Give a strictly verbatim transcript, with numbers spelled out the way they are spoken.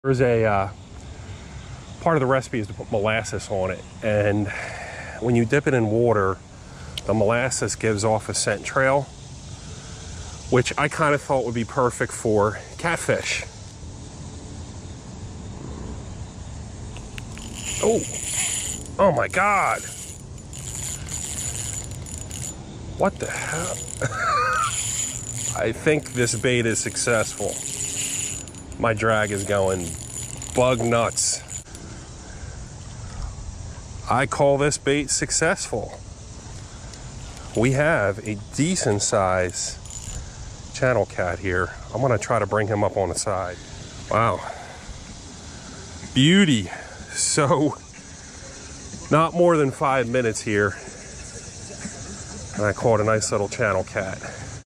There's a uh, part of the recipe is to put molasses on it, and when you dip it in water, the molasses gives off a scent trail, which I kind of thought would be perfect for catfish. Oh, oh my God. What the hell? I think this bait is successful. My drag is going bug nuts. I call this bait successful. We have a decent size channel cat here. I'm gonna try to bring him up on the side. Wow. Beauty. So, not more than five minutes here, and I caught a nice little channel cat.